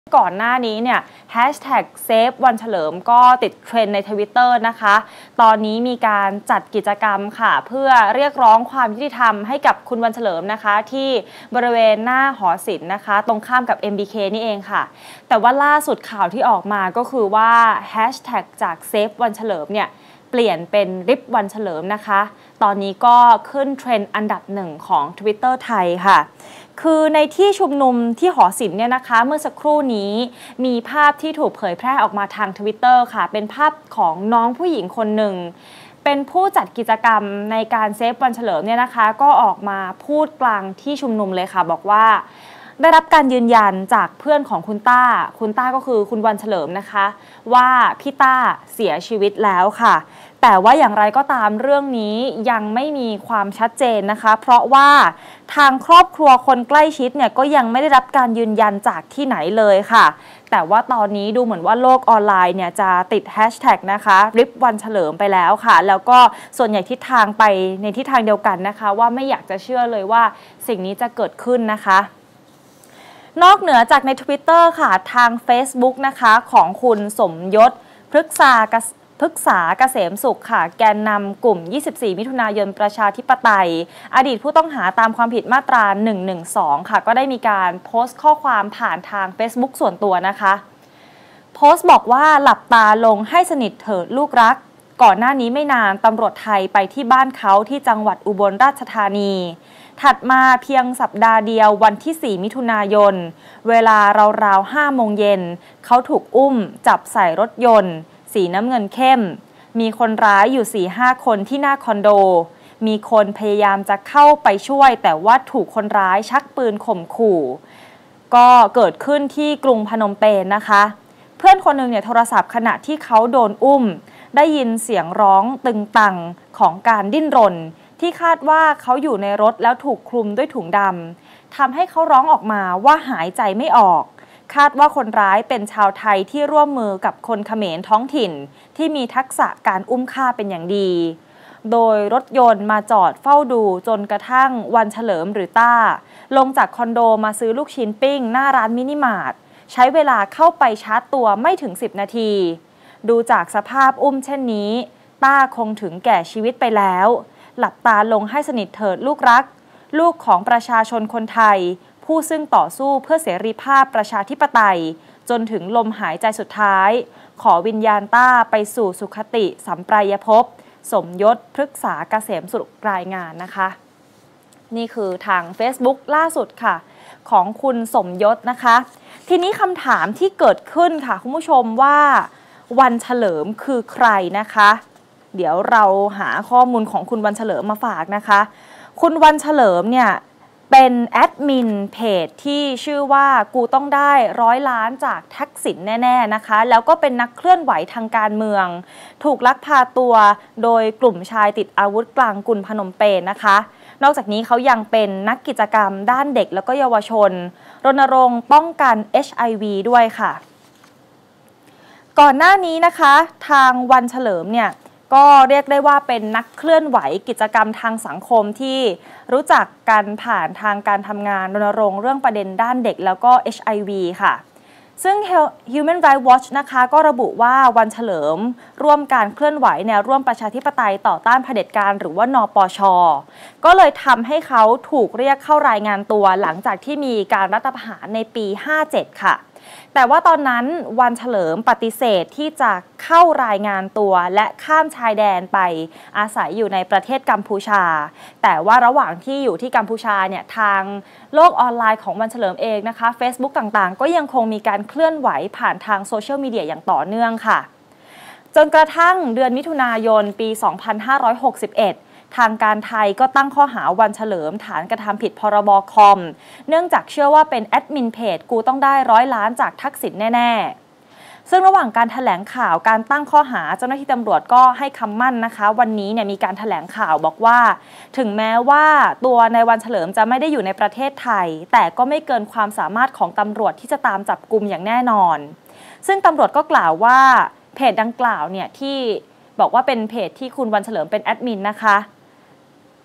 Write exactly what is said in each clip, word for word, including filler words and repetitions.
ก่อนหน้านี้เนี่ยแฮชแท็กเซฟวันเฉลิมก็ติดเทรนด์ใน ทวิตเตอร์ นะคะตอนนี้มีการจัดกิจกรรมค่ะเพื่อเรียกร้องความยุติธรรมให้กับคุณวันเฉลิมนะคะที่บริเวณหน้าหอศิลป์นะคะตรงข้ามกับ เอ็ม บี เค นี่เองค่ะแต่ว่าล่าสุดข่าวที่ออกมาก็คือว่าแฮชแท็กจากเซฟวันเฉลิมเนี่ยเปลี่ยนเป็นริบวันเฉลิมนะคะตอนนี้ก็ขึ้นเทรนด์อันดับหนึ่งของ ทวิตเตอร์ ไทยค่ะคือในที่ชุมนุมที่หอศิลป์เนี่ยนะคะเมื่อสักครู่นี้มีภาพที่ถูกเผยแพร่ออกมาทาง ทวิตเตอร์ ค่ะเป็นภาพของน้องผู้หญิงคนหนึ่งเป็นผู้จัดกิจกรรมในการเซฟวันเฉลิมเนี่ยนะคะก็ออกมาพูดกลางที่ชุมนุมเลยค่ะบอกว่าได้รับการยืนยันจากเพื่อนของคุณต้าคุณต้าก็คือคุณวันเฉลิมนะคะว่าพี่ต้าเสียชีวิตแล้วค่ะแต่ว่าอย่างไรก็ตามเรื่องนี้ยังไม่มีความชัดเจนนะคะเพราะว่าทางครอบครัวคนใกล้ชิดเนี่ยก็ยังไม่ได้รับการยืนยันจากที่ไหนเลยค่ะแต่ว่าตอนนี้ดูเหมือนว่าโลกออนไลน์เนี่ยจะติดแฮชแท็กนะคะริบวันเฉลิมไปแล้วค่ะแล้วก็ส่วนใหญ่ทิศทางไปในทิศทางเดียวกันนะคะว่าไม่อยากจะเชื่อเลยว่าสิ่งนี้จะเกิดขึ้นนะคะนอกเหนือจากใน ทวิตเตอร์ ค่ะทาง เฟซบุ๊ก นะคะของคุณสมยศพฤกษาพฤกษาเกษมสุขค่ะแกนนำกลุ่มยี่สิบสี่มิถุนายนประชาธิปไตยอดีตผู้ต้องหาตามความผิดมาตราหนึ่งหนึ่งสองค่ะก็ได้มีการโพสต์ข้อความผ่านทาง เฟซบุ๊ก ส่วนตัวนะคะโพสต์บอกว่าหลับตาลงให้สนิทเถิดลูกรักก่อนหน้านี้ไม่นานตำรวจไทยไปที่บ้านเขาที่จังหวัดอุบลราชธานีถัดมาเพียงสัปดาห์เดียววันที่สี่มิถุนายนเวลาราวๆห้าโมงเย็นเขาถูกอุ้มจับใส่รถยนต์สีน้ำเงินเข้มมีคนร้ายอยู่ สี่ห้า คนที่หน้าคอนโดมีคนพยายามจะเข้าไปช่วยแต่ว่าถูกคนร้ายชักปืนข่มขู่ก็เกิดขึ้นที่กรุงพนมเปญนะคะเพื่อนคนหนึ่งเนี่ยโทรศัพท์ขณะที่เขาโดนอุ้มได้ยินเสียงร้องตึงตังของการดิ้นรนที่คาดว่าเขาอยู่ในรถแล้วถูกคลุมด้วยถุงดำทำให้เขาร้องออกมาว่าหายใจไม่ออกคาดว่าคนร้ายเป็นชาวไทยที่ร่วมมือกับคนเขมรท้องถิ่นที่มีทักษะการอุ้มฆ่าเป็นอย่างดีโดยรถยนต์มาจอดเฝ้าดูจนกระทั่งวันเฉลิมหรือต้าลงจากคอนโดมาซื้อลูกชิ้นปิ้งหน้าร้านมินิมาร์ทใช้เวลาเข้าไปชาร์จตัวไม่ถึงสิบนาทีดูจากสภาพอุ้มเช่นนี้ต้าคงถึงแก่ชีวิตไปแล้วหลับตาลงให้สนิทเถิดลูกรักลูกของประชาชนคนไทยผู้ซึ่งต่อสู้เพื่อเสรีภาพประชาธิปไตยจนถึงลมหายใจสุดท้ายขอวิญญาณต้าไปสู่สุคติสัมปรายภพสมยศพฤกษาเกษมสุขรายงานนะคะนี่คือทาง เฟซบุ๊ก ล่าสุดค่ะของคุณสมยศนะคะทีนี้คำถามที่เกิดขึ้นค่ะคุณผู้ชมว่าวันเฉลิมคือใครนะคะเดี๋ยวเราหาข้อมูลของคุณวันเฉลิมมาฝากนะคะคุณวันเฉลิมเนี่ยเป็นแอดมินเพจที่ชื่อว่ากูต้องได้ร้อยล้านจากทักษิณแน่ๆนะคะแล้วก็เป็นนักเคลื่อนไหวทางการเมืองถูกลักพาตัวโดยกลุ่มชายติดอาวุธกลางกรุงพนมเปญนะคะนอกจากนี้เขายังเป็นนักกิจกรรมด้านเด็กแล้วก็เยาวชนรณรงค์ป้องกัน เอช ไอ วี ด้วยค่ะก่อนหน้านี้นะคะทางวันเฉลิมเนี่ยก็เรียกได้ว่าเป็นนักเคลื่อนไหวกิจกรรมทางสังคมที่รู้จักกันผ่านทางการทำงานรณรงค์เรื่องประเด็นด้านเด็กแล้วก็ เอช ไอ วี ค่ะซึ่ง Human Rights Watch นะคะก็ระบุว่าวันเฉลิมร่วมการเคลื่อนไหวแนวร่วมประชาธิปไตยต่อต้านเผด็จการหรือว่านปช.ก็เลยทำให้เขาถูกเรียกเข้ารายงานตัวหลังจากที่มีการรัฐประหารในปีห้าเจ็ดค่ะแต่ว่าตอนนั้นวันเฉลิมปฏิเสธที่จะเข้ารายงานตัวและข้ามชายแดนไปอาศัยอยู่ในประเทศกัมพูชาแต่ว่าระหว่างที่อยู่ที่กัมพูชาเนี่ยทางโลกออนไลน์ของวันเฉลิมเองนะคะ เฟซบุ๊ก ต่างๆก็ยังคงมีการเคลื่อนไหวผ่านทางโซเชียลมีเดียอย่างต่อเนื่องค่ะจนกระทั่งเดือนมิถุนายนปีสองพันห้าร้อยหกสิบเอ็ดทางการไทยก็ตั้งข้อหาวันเฉลิมฐานกระทำผิดพรบคอมเนื่องจากเชื่อว่าเป็นแอดมินเพจกูต้องได้ร้อยล้านจากทักษิณแน่ๆซึ่งระหว่างการแถลงข่าวการตั้งข้อหาเจ้าหน้าที่ตำรวจก็ให้คำมั่นนะคะวันนี้เนี่ยมีการแถลงข่าวบอกว่าถึงแม้ว่าตัวในวันเฉลิมจะไม่ได้อยู่ในประเทศไทยแต่ก็ไม่เกินความสามารถของตำรวจที่จะตามจับกุมอย่างแน่นอนซึ่งตำรวจก็กล่าวว่าเพจดังกล่าวเนี่ยที่บอกว่าเป็นเพจที่คุณวันเฉลิมเป็นแอดมินนะคะ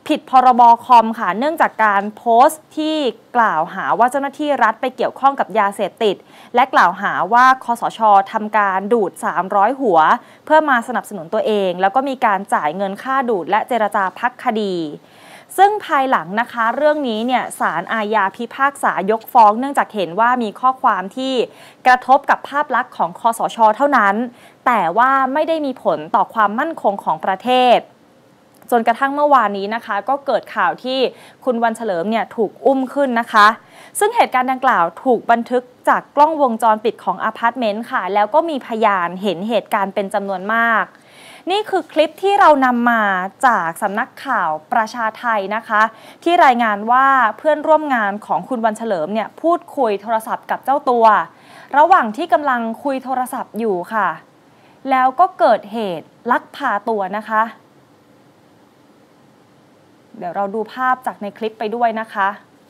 ผิดพรบคอมค่ะเนื่องจากการโพสต์ที่กล่าวหาว่าเจ้าหน้าที่รัฐไปเกี่ยวข้องกับยาเสพติดและกล่าวหาว่าคสช.ทำการดูดสามร้อยหัวเพื่อมาสนับสนุนตัวเองแล้วก็มีการจ่ายเงินค่าดูดและเจรจาพักคดีซึ่งภายหลังนะคะเรื่องนี้เนี่ยศาลอาญาพิพากษายกฟ้องเนื่องจากเห็นว่ามีข้อความที่กระทบกับภาพลักษณ์ของคสช.เท่านั้นแต่ว่าไม่ได้มีผลต่อความมั่นคงของประเทศจนกระทั่งเมื่อวานนี้นะคะก็เกิดข่าวที่คุณวันเฉลิมเนี่ยถูกอุ้มขึ้นนะคะซึ่งเหตุการณ์ดังกล่าวถูกบันทึกจากกล้องวงจรปิดของอพาร์ตเมนต์ค่ะแล้วก็มีพยานเห็นเหตุการณ์เป็นจำนวนมากนี่คือคลิปที่เรานำมาจากสำนักข่าวประชาไทยนะคะที่รายงานว่าเพื่อนร่วมงานของคุณวันเฉลิมเนี่ยพูดคุยโทรศัพท์กับเจ้าตัวระหว่างที่กำลังคุยโทรศัพท์อยู่ค่ะแล้วก็เกิดเหตุลักพาตัวนะคะเดี๋ยวเราดูภาพจากในคลิปไปด้วยนะคะ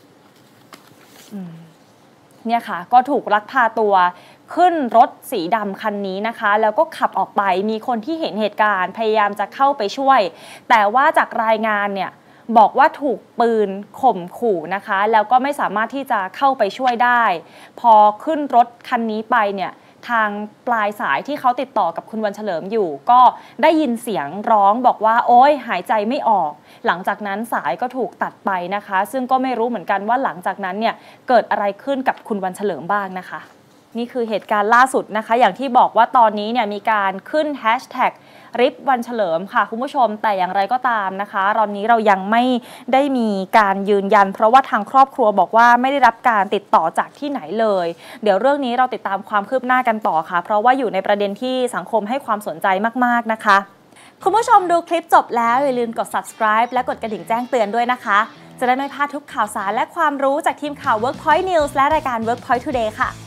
เนี่ยค่ะก็ถูกลักพาตัวขึ้นรถสีดำคันนี้นะคะแล้วก็ขับออกไปมีคนที่เห็นเหตุการณ์พยายามจะเข้าไปช่วยแต่ว่าจากรายงานเนี่ยบอกว่าถูกปืนข่มขู่นะคะแล้วก็ไม่สามารถที่จะเข้าไปช่วยได้พอขึ้นรถคันนี้ไปเนี่ยทางปลายสายที่เขาติดต่อกับคุณวันเฉลิมอยู่ก็ได้ยินเสียงร้องบอกว่าโอ๊ยหายใจไม่ออกหลังจากนั้นสายก็ถูกตัดไปนะคะซึ่งก็ไม่รู้เหมือนกันว่าหลังจากนั้นเนี่ยเกิดอะไรขึ้นกับคุณวันเฉลิมบ้างนะคะนี่คือเหตุการณ์ล่าสุดนะคะอย่างที่บอกว่าตอนนี้เนี่ยมีการขึ้นแฮชแท็กริบวันเฉลิมค่ะคุณผู้ชมแต่อย่างไรก็ตามนะคะตอนนี้เรายังไม่ได้มีการยืนยันเพราะว่าทางครอบครัวบอกว่าไม่ได้รับการติดต่อจากที่ไหนเลยเดี๋ยวเรื่องนี้เราติดตามความคืบหน้ากันต่อค่ะเพราะว่าอยู่ในประเด็นที่สังคมให้ความสนใจมากๆนะคะคุณผู้ชมดูคลิปจบแล้วอย่าลืมกด subscribe และกดกระดิ่งแจ้งเตือนด้วยนะคะจะได้ไม่พลาดทุกข่าวสารและความรู้จากทีมข่าว Workpoint News และรายการ Workpoint Today ค่ะ